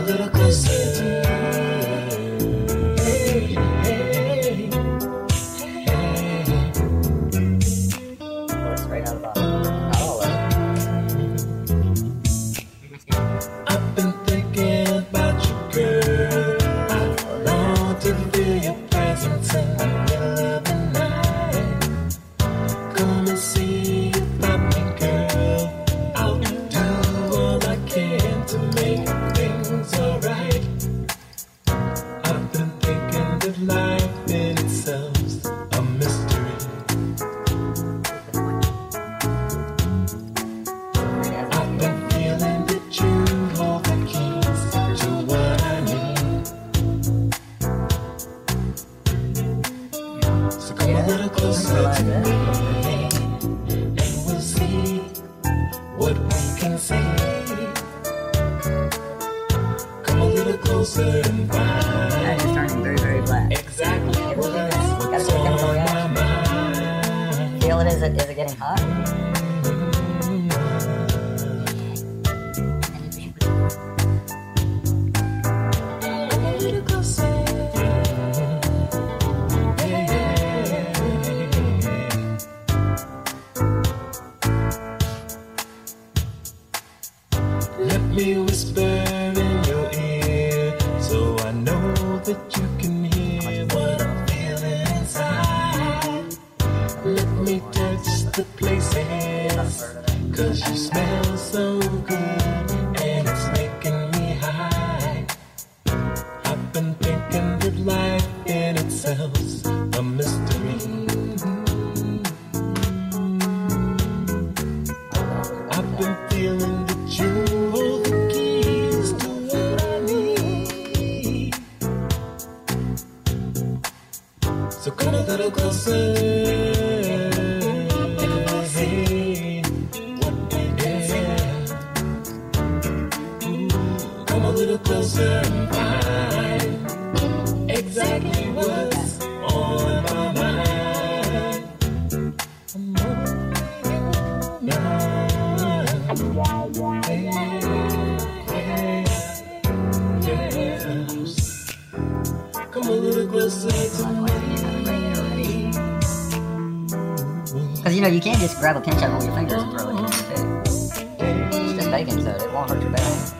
little closer to me. Straight out of the box. Oh, I've been thinking about you, girl. I long to feel your presence in the middle of the night. Come and see about me, girl. I'll do all I can to make things alright. I've been thinking that life in itself's a mystery. I've been feeling that you hold the keys to what I need. So come a little closer to me, and we'll see what we can see. Come a little closer and that find is turning very, very black. exactly what's Gotta on get my chemical mind. Feel it? Is it getting hot? Come a little closer. Let me whisper in your ear, so I know that you can hear what I'm feeling inside. Let me touch the places, 'cause you smell so good, and it's making me high. I've been thinking that life in itself's a mystery. I've been feeling that you hold the keys to what I need. So come a little closer. Come a little closer and find exactly what's on my mind. Come a little closer to me. Because you know you can't just grab a pinch of it with your fingers and throw it in your food. It's just baking soda. It won't hurt your belly.